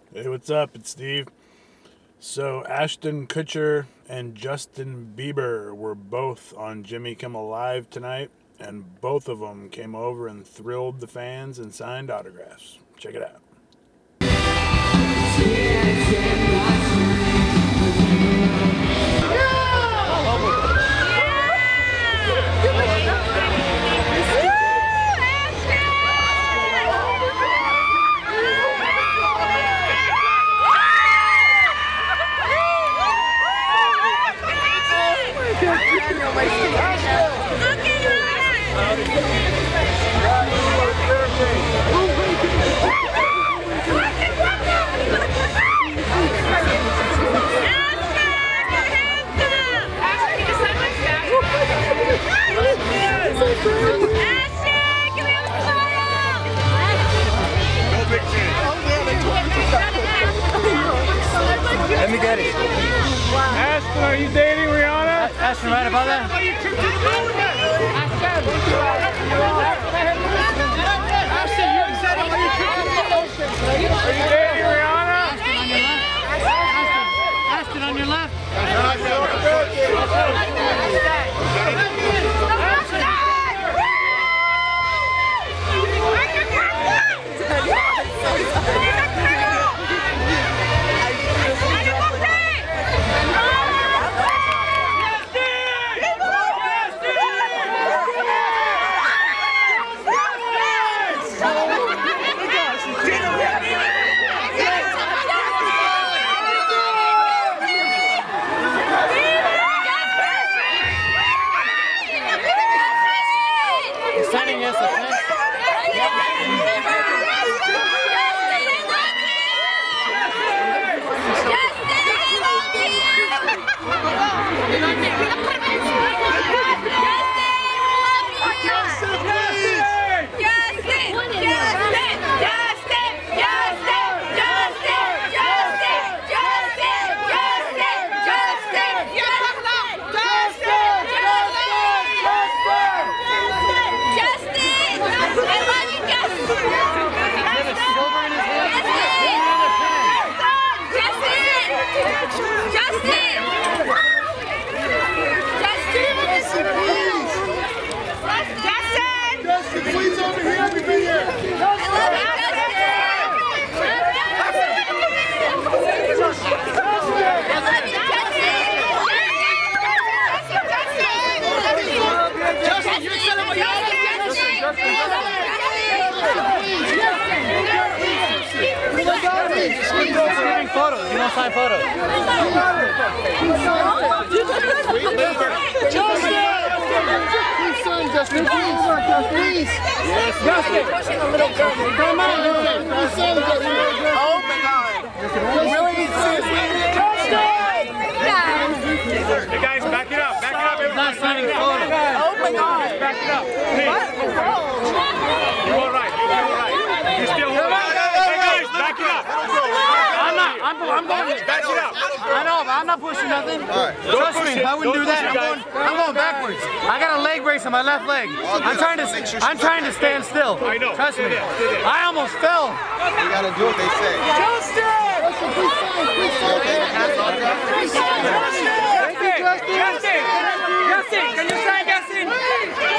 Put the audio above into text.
Hey, what's up? It's Steve. So Ashton Kutcher and Justin Bieber were both on Jimmy Kimmel Live tonight, and both of them came over and thrilled the fans and signed autographs. Check it out. Let me get it. Ashton, are you dating Rihanna? Ashton, right about that? Ashton, you excited about your trip to the ocean? Are you dating Rihanna? Ashton on your left. Signing yes, okay? Please over here, let me be here. Justin, you excited about Signing photos. You don't sign photos. Justin, please. Yes, Justin. A little girl. Come on, oh my God. Really? Justin! Hey guys, back it up. Back it up. He's not signing photos. Oh my God. Back it up. Please. You're all right. You're all right. You're still all right. Hey guys, back it up. I'm going. Back it up. I know, but I'm not pushing nothing. Trust me, I wouldn't do that. I'm going backwards. I got a leg brace on my left leg. I'm trying to stand still. I know. Trust me. I almost fell. You gotta do what they say. Justin! Justin, can you sign Justin?